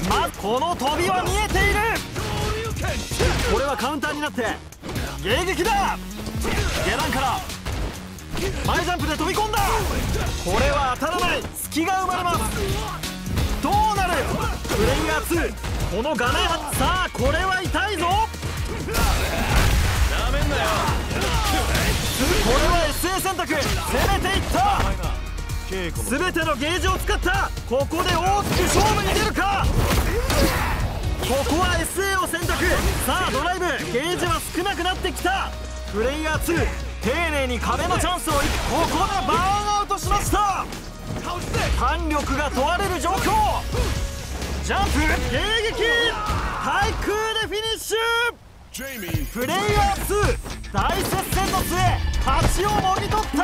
この飛びは見えている。これはカウンターになって迎撃だ。下段から前ジャンプで飛び込んだ。これは当たらない。隙が生まれます。どうなる。プレイヤー2、この画面はさあこれは痛いぞ。なめんなよ。これは SA 選択、攻めていった。全てのゲージを使った。ここで大きく勝負に出るか。ここは SA を選択。さあドライブ、ゲージは少なくなってきた。プレイヤー2、丁寧に壁のチャンスをここでバーンアウトしました。弾力が問われる状況。ジャンプ、迎撃、対空でフィニッシュ。プレイヤー2、大接戦の末勝ちをもぎ取った。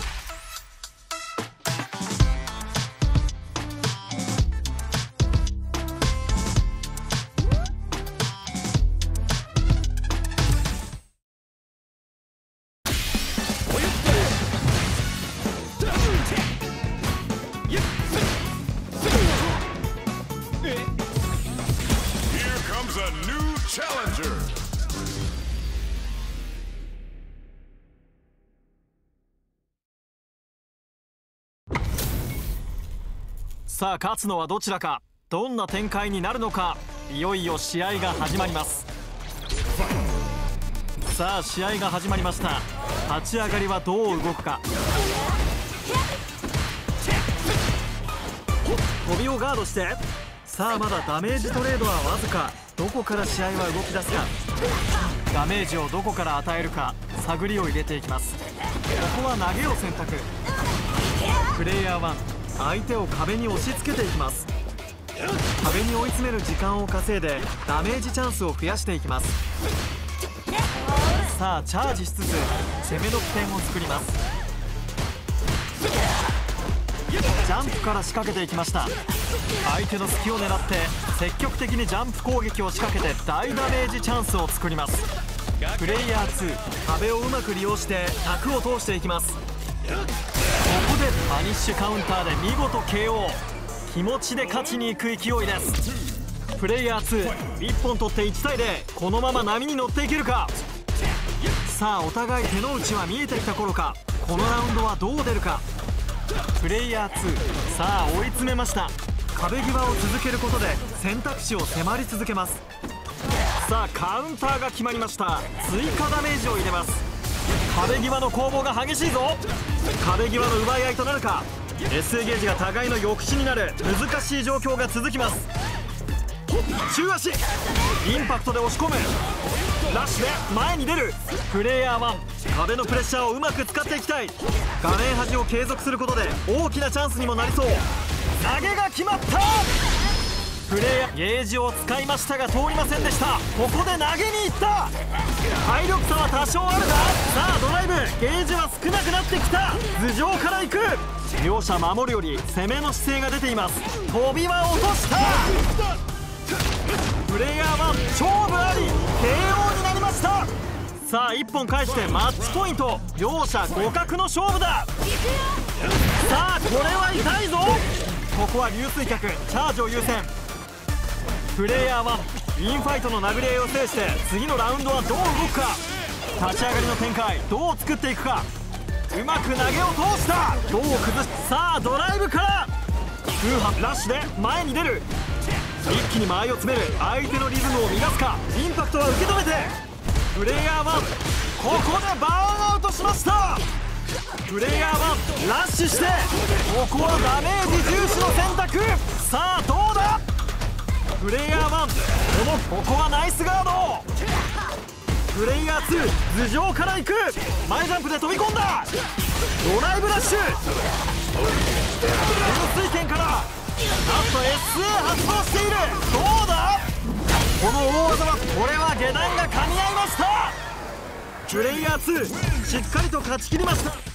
さあ勝つのはどちらか。どんな展開になるのか。いよいよ試合が始まります。さあ試合が始まりました。立ち上がりはどう動くか。飛びをガードして、さあまだダメージトレードはわずか。どこから試合は動き出すか。ダメージをどこから与えるか探りを入れていきます。ここは投げを選択。プレイヤー1、相手を壁に押し付けていきます。壁に追い詰める時間を稼いでダメージチャンスを増やしていきます。さあチャージしつつ攻めの起点を作ります。ジャンプから仕掛けていきました。相手の隙を狙って積極的にジャンプ攻撃を仕掛けて大ダメージチャンスを作ります。プレイヤー2、壁をうまく利用して卓を通していきます。ここでバニッシュカウンターで見事 KO。 気持ちで勝ちに行く勢いです。プレイヤー2、1本取って1対0、このまま波に乗っていけるか。さあお互い手の内は見えてきた頃か。このラウンドはどう出るか。プレイヤー2、さあ追い詰めました。壁際を続けることで選択肢を迫り続けます。さあカウンターが決まりました。追加ダメージを入れます。壁際の攻防が激しいぞ。壁際の奪い合いとなるか。 SA ゲージが互いの抑止になる難しい状況が続きます。中足インパクトで押し込む。ラッシュで前に出る。プレイヤー1、壁のプレッシャーをうまく使っていきたい。画面端を継続することで大きなチャンスにもなりそう。投げが決まった。プレイヤーゲージを使いましたが通りませんでした。ここで投げに行った。体力差は多少あるが、さあドライブ、ゲージは少なくなってきた。頭上から行く。両者守るより攻めの姿勢が出ています。飛びは落とした。プレイヤー1、勝負あり KO になりました。さあ1本返してマッチポイント。両者互角の勝負だ。さあこれは痛いぞ。ここは流水脚、チャージを優先。プレイヤー1、インファイトの殴り合いを制して次のラウンドはどう動くか。立ち上がりの展開どう作っていくか。うまく投げを通した。どう崩し、さあドライブから風波ラッシュで前に出る。一気に間合いを詰める。相手のリズムを乱すか。インパクトは受け止めて。プレイヤー1、ここでバーンアウトしました。プレイヤー1、ラッシュしてここはダメージ重視の選択。さあどうだ。プレイヤー1、ここはナイスガード。プレイヤー2、頭上から行く。前ジャンプで飛び込んだ。ドライブラッシュ。流水剣からなんと SA 発動している。どうだ。この大技は、これは下段が噛み合いました。プレイヤー2、しっかりと勝ち切りました。